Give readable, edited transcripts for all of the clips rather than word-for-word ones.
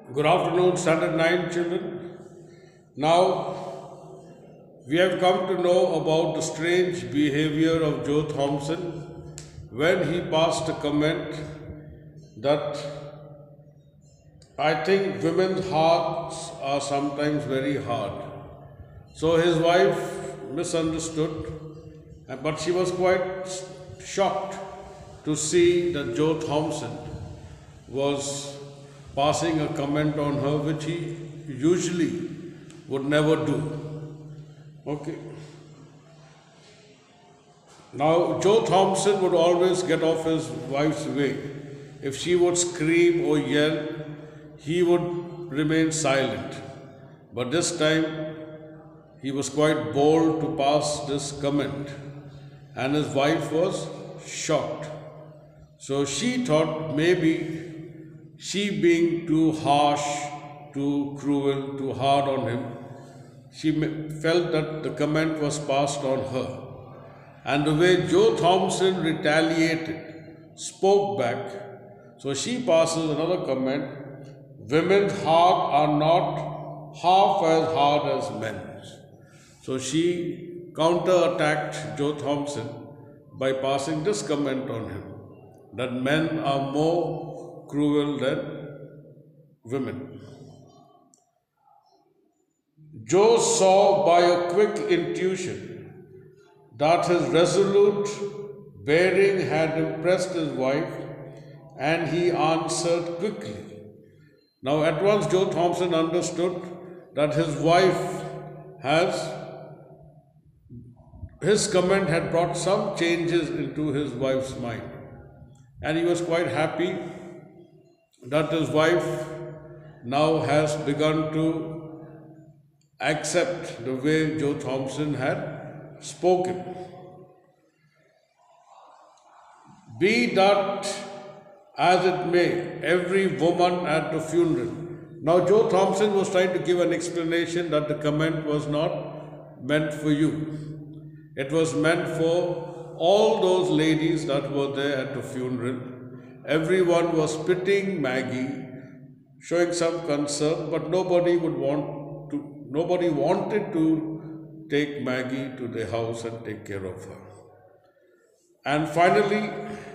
Good afternoon, Standard 9 children. Now, we have come to know about the strange behavior of Joe Thompson when he passed a comment that I think women's hearts are sometimes very hard. So his wife misunderstood, but she was quite shocked to see that Joe Thompson was passing a comment on her which he usually would never do. Okay. Now, Joe Thompson would always get off his wife's way. If she would scream or yell, he would remain silent. But this time, he was quite bold to pass this comment, and his wife was shocked. So she thought maybe she being too harsh, too cruel, too hard on him, she felt that the comment was passed on her. And the way Joe Thompson retaliated, spoke back, so she passes another comment, women's hearts are not half as hard as men's. So she counter-attacked Joe Thompson by passing this comment on him, that men are more cruel than women. Joe saw by a quick intuition that his resolute bearing had impressed his wife, and he answered quickly. Now at once Joe Thompson understood that his comment had brought some changes into his wife's mind, and he was quite happy that his wife now has begun to accept the way Joe Thompson had spoken. Be that as it may, every woman at the funeral. Now Joe Thompson was trying to give an explanation that the comment was not meant for you. It was meant for all those ladies that were there at the funeral. Everyone was pitying Maggie, showing some concern, but nobody wanted to take Maggie to their house and take care of her. And finally,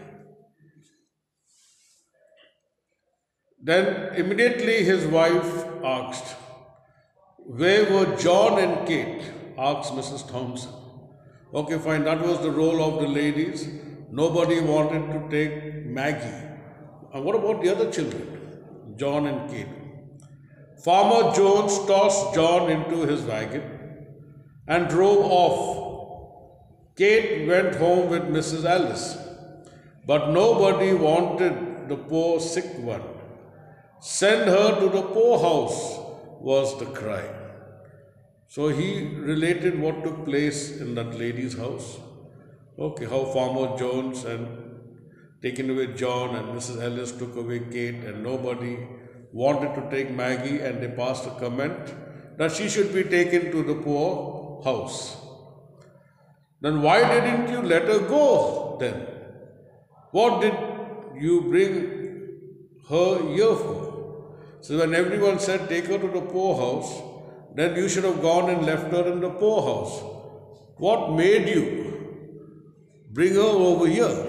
then immediately his wife asked, where were John and Kate? Asked Mrs. Thompson. Okay, fine, that was the role of the ladies. Nobody wanted to take Maggie. And what about the other children? John and Kate. Farmer Jones tossed John into his wagon and drove off. Kate went home with Mrs. Alice, but nobody wanted the poor sick one. Send her to the poorhouse, was the cry. So he related what took place in that lady's house. Okay, how Farmer Jones and taken away John and Mrs. Ellis took away Kate, and nobody wanted to take Maggie, and they passed a comment that she should be taken to the poor house. Then why didn't you let her go then? What did you bring her here for? So when everyone said take her to the poorhouse, then you should have gone and left her in the poorhouse. What made you bring her over here?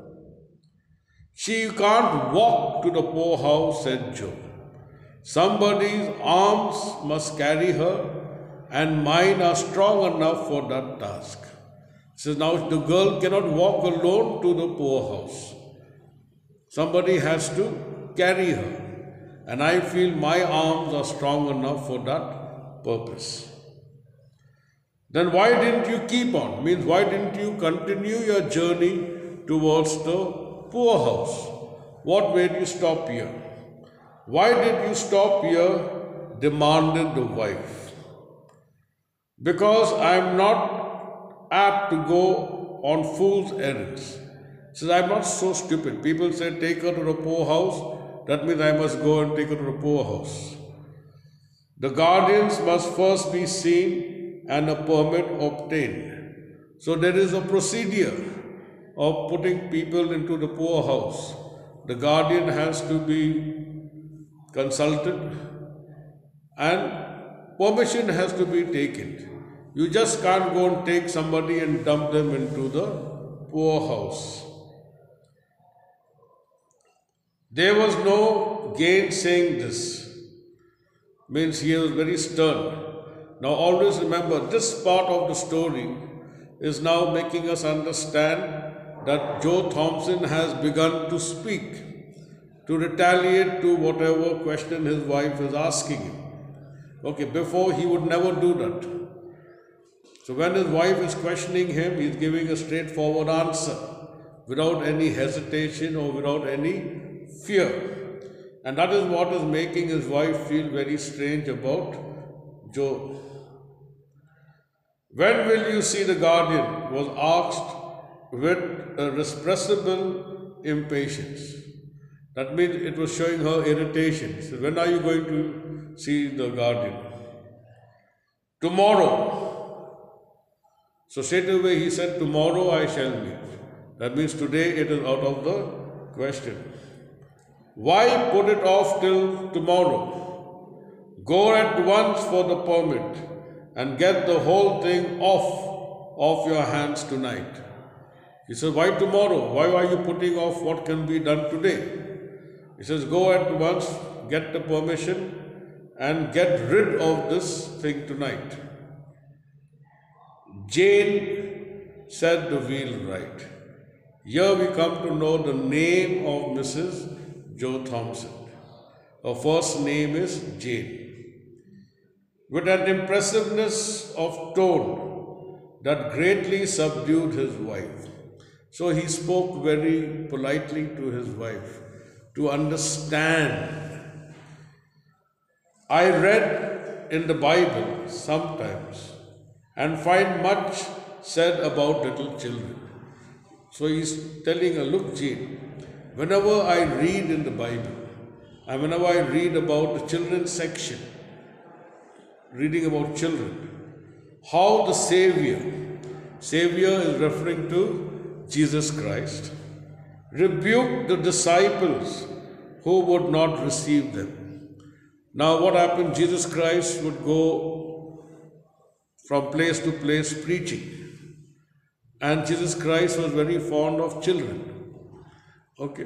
She can't walk to the poorhouse, said Joe. Somebody's arms must carry her, and mine are strong enough for that task. Says now the girl cannot walk alone to the poorhouse. Somebody has to carry her. And I feel my arms are strong enough for that purpose. Then why didn't you keep on? Means why didn't you continue your journey towards the poorhouse? What made you stop here? Why did you stop here? Demanded the wife. Because I am not apt to go on fool's errands. Says I'm not so stupid. People say take her to the poorhouse. That means I must go and take her to the poorhouse. The guardians must first be seen and a permit obtained. So there is a procedure of putting people into the poorhouse. The guardian has to be consulted, and permission has to be taken. You just can't go and take somebody and dump them into the poorhouse. There was no gainsaying this. Means he was very stern. Now always remember, this part of the story is now making us understand that Joe Thompson has begun to speak, to retaliate to whatever question his wife is asking him. Okay, before he would never do that. So when his wife is questioning him, he is giving a straightforward answer without any hesitation or without any fear. And that is what is making his wife feel very strange about Joe. When will you see the guardian? Was asked with a irrepressible impatience. That means it was showing her irritation. So when are you going to see the guardian? Tomorrow. So straight away he said, tomorrow I shall meet. That means today it is out of the question. Why put it off till tomorrow? Go at once for the permit and get the whole thing off your hands tonight. He says, why tomorrow? Why are you putting off what can be done today? He says, go at once, get the permission and get rid of this thing tonight. Jane said the wheelwright. Here we come to know the name of Mrs. Joe Thompson. Her first name is Jane. With an impressiveness of tone that greatly subdued his wife. So he spoke very politely to his wife to understand. I read in the Bible sometimes and find much said about little children. So he's telling her, look, Jane, whenever I read in the Bible and whenever I read about the children's section, reading about children, how the Savior is referring to Jesus Christ, rebuked the disciples who would not receive them. Now what happened? Jesus Christ would go from place to place preaching. And Jesus Christ was very fond of children. Okay.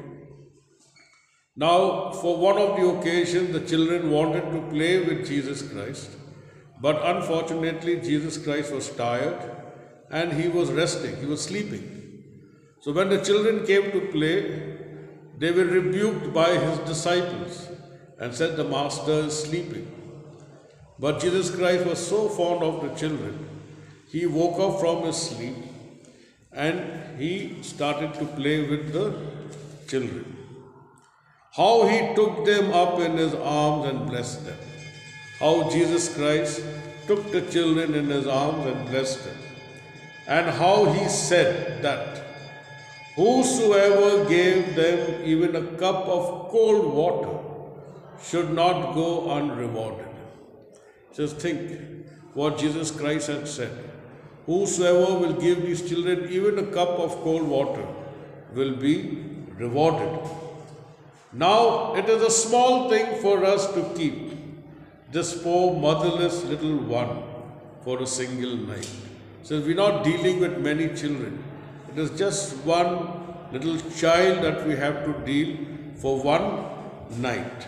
Now, for one of the occasions, the children wanted to play with Jesus Christ. But unfortunately, Jesus Christ was tired and he was resting. He was sleeping. So when the children came to play, they were rebuked by his disciples and said, the master is sleeping. But Jesus Christ was so fond of the children, he woke up from his sleep and he started to play with the children. How he took them up in his arms and blessed them. How Jesus Christ took the children in his arms and blessed them. And how he said that whosoever gave them even a cup of cold water should not go unrewarded. Just think what Jesus Christ had said. Whosoever will give these children even a cup of cold water will be rewarded. Now it is a small thing for us to keep this poor motherless little one for a single night. So we're not dealing with many children. It is just one little child that we have to deal for one night.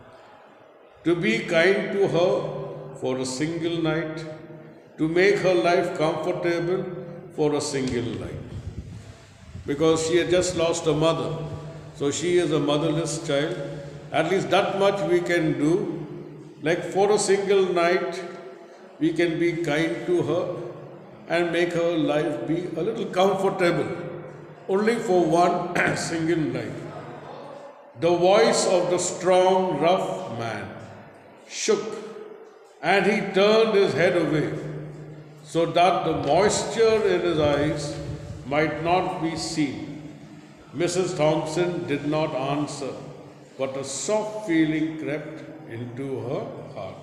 To be kind to her for a single night, to make her life comfortable for a single night. Because she had just lost a mother, so she is a motherless child. At least that much we can do. Like for a single night, we can be kind to her and make her life be a little comfortable. Only for one single night. The voice of the strong, rough man shook, and he turned his head away, so that the moisture in his eyes might not be seen. Mrs. Thompson did not answer, but a soft feeling crept into her heart.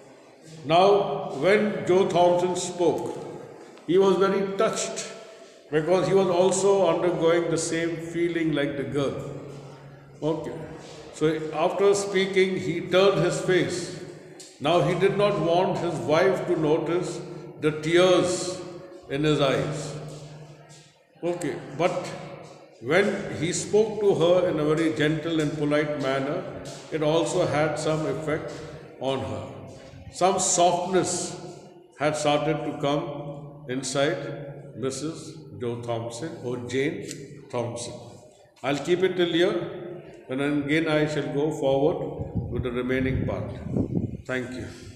Now, when Joe Thompson spoke, he was very touched because he was also undergoing the same feeling like the girl. Okay. So after speaking, he turned his face. Now he did not want his wife to notice the tears in his eyes. Okay, but when he spoke to her in a very gentle and polite manner, it also had some effect on her. Some softness had started to come inside Mrs. Joe Thompson or Jane Thompson. I'll keep it till here, and then again I shall go forward with the remaining part. Thank you.